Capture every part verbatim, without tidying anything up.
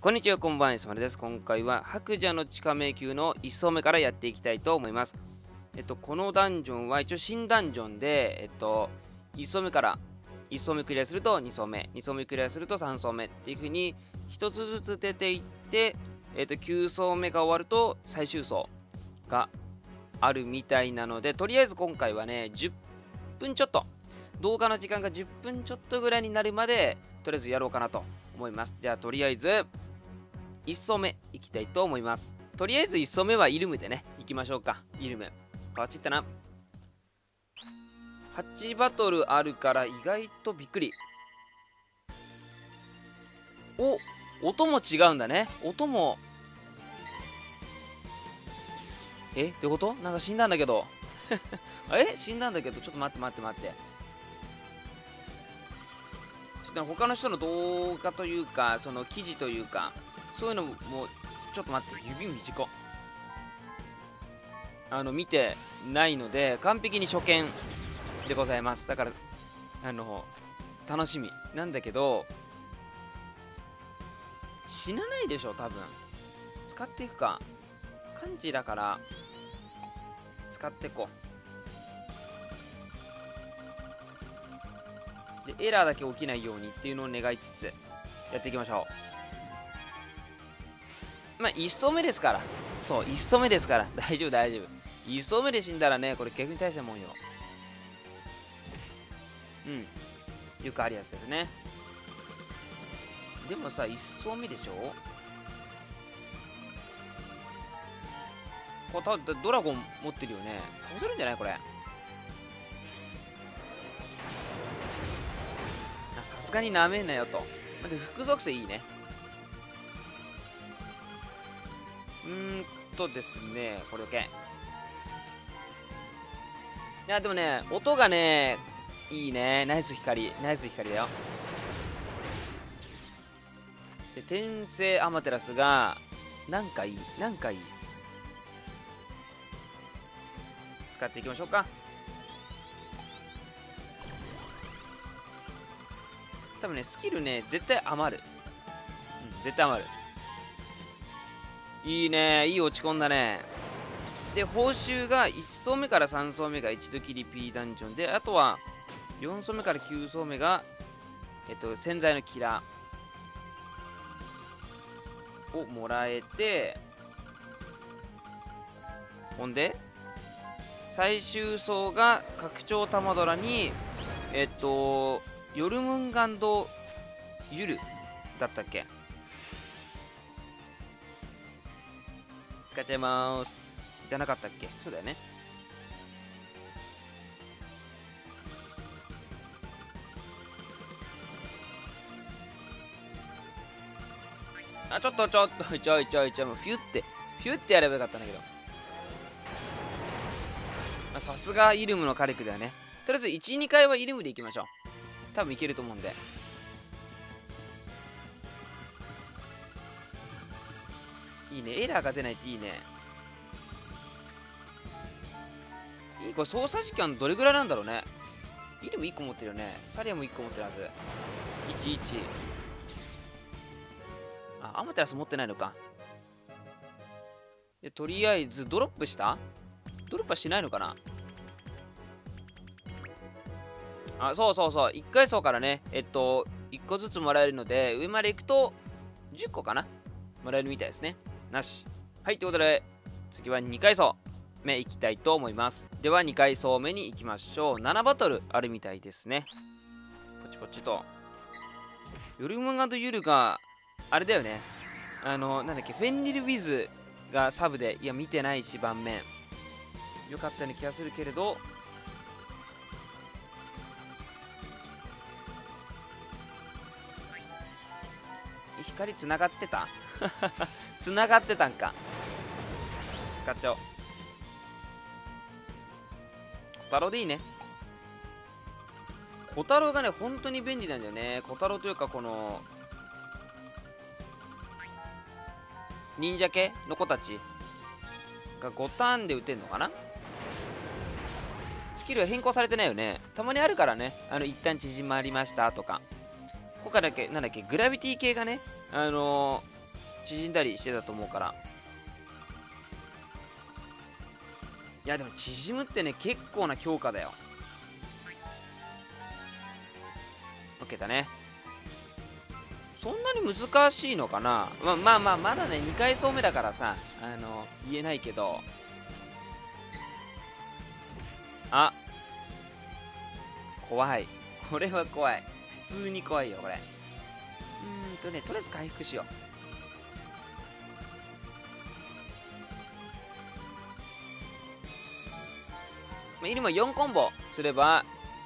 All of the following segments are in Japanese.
こんにちは、こんばんは、すまるです。今回は白蛇の地下迷宮のいっ層目からやっていきたいと思います。えっと、このダンジョンは一応新ダンジョンで、えっと、いっ層目からいっ層目クリアするとに層目、に層目クリアするとさん層目っていう風にひとつずつ出ていって、えっと、きゅう層目が終わると最終層があるみたいなので、とりあえず今回はね、じゅっぷんちょっと、動画の時間がじゅっぷんちょっとぐらいになるまで、とりあえずやろうかなと思います。じゃあ、とりあえず、いっ層目いきたいと思います。とりあえずいっ層目はイルムでね、いきましょうか。イルム。パチったな。はちバトルあるから意外とびっくり。お、音も違うんだね。音も。え、どういうこと？なんか死んだんだけど。え、死んだんだけど、ちょっと待って待って待って。ちょっと他の人の動画というか、その記事というか、そういうのも、ちょっと待って、指短っ。あの、見てないので、完璧に初見でございます。だから、あの、楽しみなんだけど、死なないでしょ、多分。使っていくか。漢字だから、使っていこう。で、エラーだけ起きないようにっていうのを願いつつ、やっていきましょう。まあ、いっ層目ですから。そう、いっ層目ですから。大丈夫、大丈夫。いっ層目で死んだらね、これ逆に大したもんよ。うん。よくあるやつですね。でもさ、いっ層目でしょ？これ、ドラゴン持ってるよね。倒せるんじゃないこれ。さすがになめんなよと。まで、副属性いいね。うーんとですね、これ OK。いや、でもね、音がね、いいね。ナイス光。ナイス光だよ。で、転生アマテラスが、なんかいい。なんかいい。使っていきましょうか。多分ね、スキルね、絶対余る。うん、絶対余る。いいね、いい落ち込んだね。で、報酬がいっ層目からさん層目が一度きり P ダンジョンで、あとはよん層目からきゅう層目が、えっと、洗剤のキラーをもらえて、ほんで、最終層が拡張玉ドラに、えっと、ヨルムンガンドユルだったっけ？使っちゃいまーす。じゃなかったっけ？そうだよね。あ、ちょっとちょっと、ちょいちょいちょい、もうフュって、フュってやればよかったんだけど。まあ、さすがイルムの火力だよね。とりあえずいち、にかいはイルムでいきましょう。多分いけると思うんで。いいね。エラーが出ないっていいね。いい、これ操作時間どれぐらいなんだろうね。イルムいっこ持ってるよね。サリアもいっこ持ってるはず。いちいち。あ、アマテラス持ってないのか。で、とりあえずドロップした？ドロップはしないのかな。あ、そうそうそう。いっかい層からね、えっと、いっこずつもらえるので、上まで行くとじゅっこかなもらえるみたいですね。なし。はい、ということで、次はにかい層目いきたいと思います。ではにかい層目に行きましょう。ななバトルあるみたいですね。ポチポチと。ヨルムンガンドユルが、あれだよね。あの、なんだっけ、フェンリルウィズがサブで、いや、見てないし、盤面。よかったような気がするけれど、光つながってたつながってたんか。使っちゃおう。小太郎でいいね。小太郎がね、本当に便利なんだよね。小太郎というか、この、忍者系の子たちがごターンで打てんのかな。スキルが変更されてないよね。たまにあるからね。あの、一旦縮まりましたとか。他だけ、なんだっけ、グラビティ系がね、あの縮んだりしてたと思うから。いやでも縮むってね結構な強化だよ。 OK だね。そんなに難しいのかな。ままあまあまだねにかい層目だからさ、あの言えないけど。あ、怖い。これは怖い。普通に怖いよこれ。うーんとねとりあえず回復しよう。まあ、イルマよんコンボすれば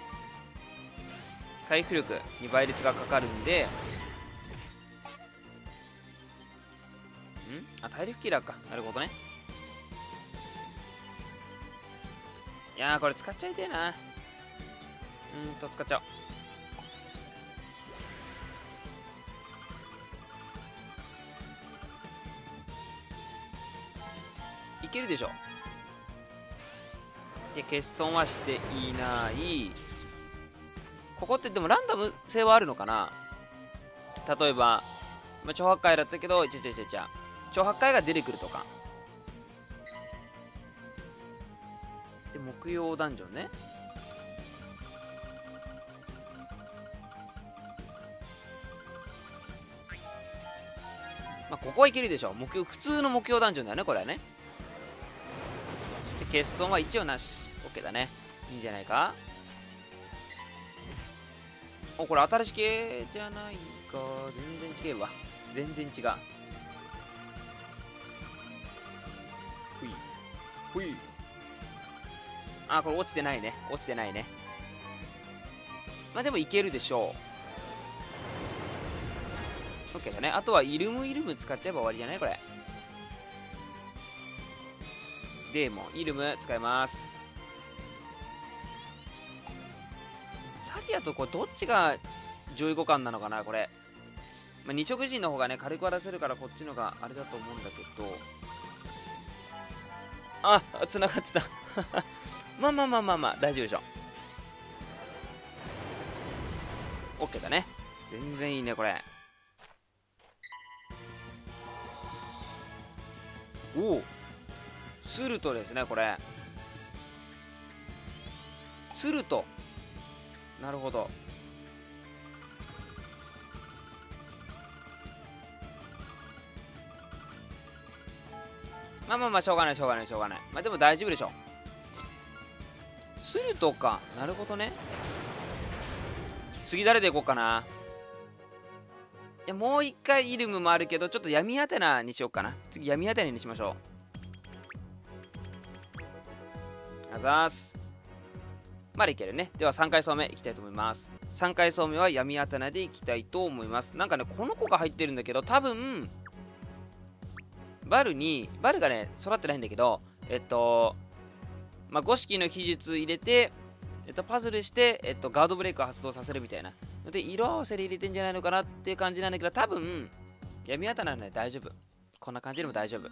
回復力に倍率がかかるんで、んあ体力キラーか。なるほどね。いやーこれ使っちゃいてえな。うーんと使っちゃおう。いけるでしょ。で欠損はしていない。ここってでもランダム性はあるのかな。例えば、まあ、超破壊だったけど、いちゃいちゃいちゃいちゃ超破壊が出てくるとかで、木曜ダンジョンね。まあここはいけるでしょ。目標普通の目標ダンジョンだよねこれはね。で欠損は一応なし。 OK だね。いいんじゃないか。おこれ新しい系じゃないか。全然違うわ。全然違う。ふいふい。あこれ落ちてないね。落ちてないね。まあでもいけるでしょう。 OK だね。あとはイルムイルム使っちゃえば終わりじゃないこれ。デーモンイルム使います。サリアとこれどっちが上位互換なのかなこれ。まあ、二色人の方がね軽く割らせるからこっちのがあれだと思うんだけど。あつながってたまあまあまあまあまあ大丈夫でしょ。 OK だね。全然いいねこれ。おおスルトですねこれ。スルトなるほど。まあまあまあしょうがないしょうがないしょうがない。まあでも大丈夫でしょ。スルトか。なるほどね。次誰でいこうかな。いやもう一回イルムもあるけどちょっと闇アテナにしようかな。次闇アテナにしましょう。あざーす。まだいけるね。ではさんかい層目いきたいと思います。さんかい層目は闇アテナでいきたいと思います。なんかねこの子が入ってるんだけど多分バルにバルがね育ってないんだけど、えっとまあ五色の秘術入れて、えっと、パズルして、えっと、ガードブレイクを発動させるみたいなので色合わせで入れてんじゃないのかなっていう感じなんだけど、多分闇アテナなら大丈夫。こんな感じでも大丈夫。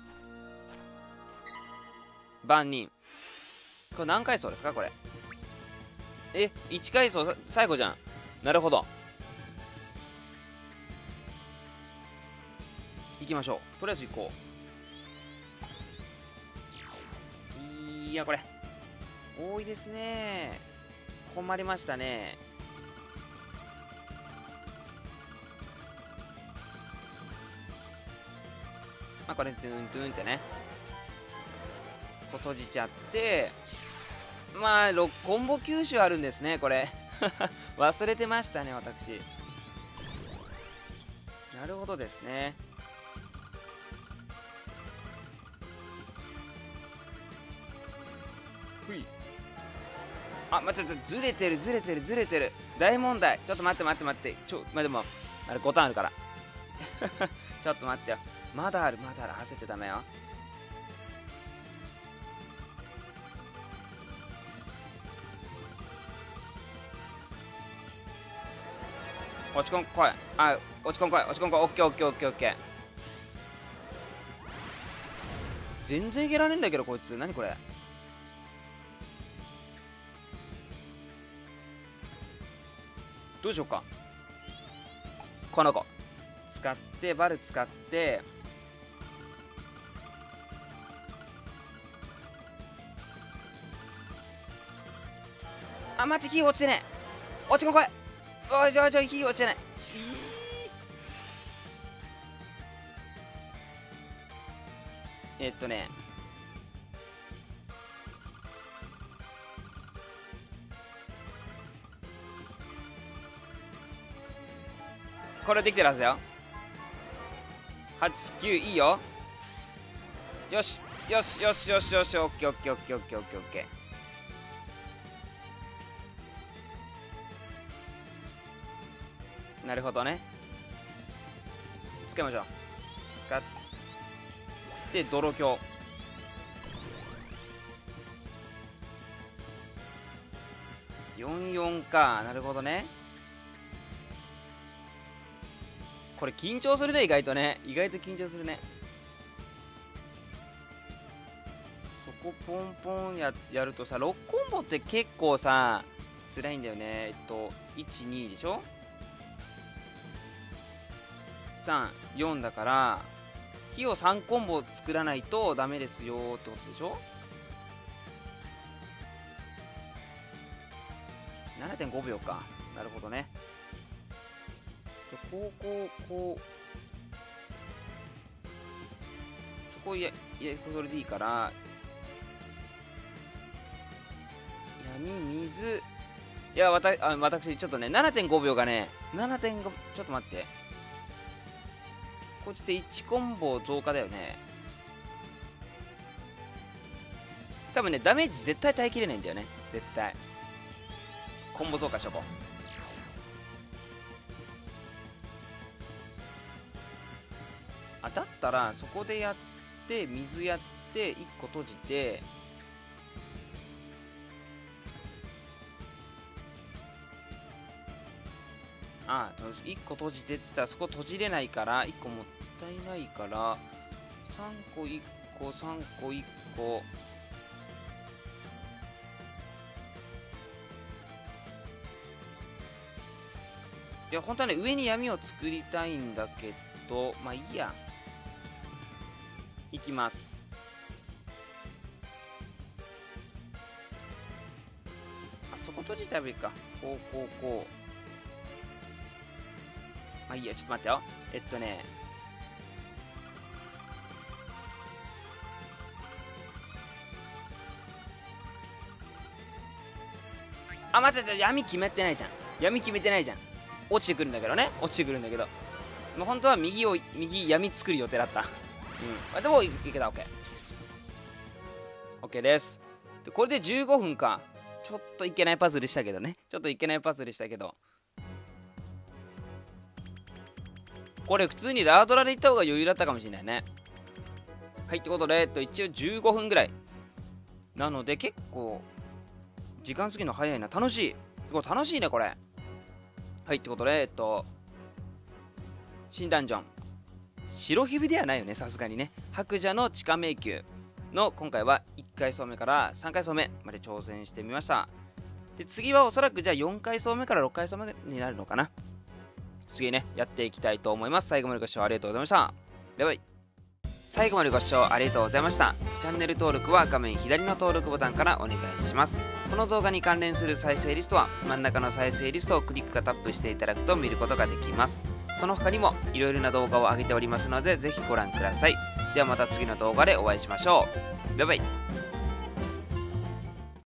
万人これ何階層ですかこれ。えいち階層最後じゃん。なるほど。行きましょう。とりあえず行こう。いやこれ多いですね。困りましたね。まあこれトゥントゥンってねこう閉じちゃって、まあろくコンボきゅう種あるんですねこれ忘れてましたね私。なるほどですね。ふい。あ、ま、ちょっとずれてるずれてるずれてる大問題。ちょっと待って待って待ってちょまあでもあれごターンあるからちょっと待ってよ。まだあるまだある。焦っちゃダメよ。落ち込んこい。あ落ち込んこい落ち込んこい。オッケーオッケーオッケーオッケー。全然いけられんだけどこいつ。何これ。どうしようか。この子使ってバル使ってあ、待って、火落ちてねえ。落ちこ来い。おいちょいちょい、火落ちてない。えー、っとねこれできてるはずだよ。はちきゅういいよ。よしよしよしよしよし、オッケーオッケーオッケーオッケーオッケーオッケー。なるほどね。使いましょう。使って泥鏡。よんよんか。なるほどね。これ緊張するね、意外とね。意外と緊張するね。そこポンポン や, やるとさ、ろっコンボって結構さ辛いんだよね。えっといちにでしょ、さんよんだから火をさんコンボ作らないとダメですよってことでしょ。 ななてんご 秒か。なるほどね。こうこうこうそこいやいやそれでいいから、闇水、いやわたあ私ちょっとね ななてんご 秒がね ななてんご ちょっと待って、こっちでいちコンボ増加だよね。多分ねダメージ絶対耐えきれないんだよね。絶対コンボ増加しとこう。あ、だったらそこでやって水やっていっこ閉じて、ああいっこ閉じてって言ったらそこ閉じれないからいっこもったいないからさんこいっこさんこいっこいや本当はね上に闇を作りたいんだけど、まあいいや。いきます。あそこ閉じたらいいか。こうこうこう。まあいいや、ちょっと待ってよ。えっとねあ、待って待って、闇決めてないじゃん。闇決めてないじゃん。落ちてくるんだけどね。落ちてくるんだけど。もう本当は右を、右闇作る予定だった。うん。でもいけた、オッケー。オッケーです。で、これでじゅうごふんか。ちょっといけないパズルしたけどね。ちょっといけないパズルしたけど。これ普通にラードラで行った方が余裕だったかもしれないね。はい、ってことで、えっと、一応じゅうごふんぐらい。なので結構、時間過ぎるの早いな。楽しい。これ楽しいね、これ。はい、ってことで、えっと、新ダンジョン。白ひびではないよね、さすがにね。白蛇の地下迷宮の今回はいっかい層目からさんかい層目まで挑戦してみました。で、次はおそらくじゃあよんかい層目からろっかい層目になるのかな。次ね、やっていきたいと思います。最後までご視聴ありがとうございました。バイバイ。最後までご視聴ありがとうございました。チャンネル登録は画面左の登録ボタンからお願いします。この動画に関連する再生リストは真ん中の再生リストをクリックかタップしていただくと見ることができます。その他にもいろいろな動画を上げておりますのでぜひご覧ください。ではまた次の動画でお会いしましょう。バイバイ。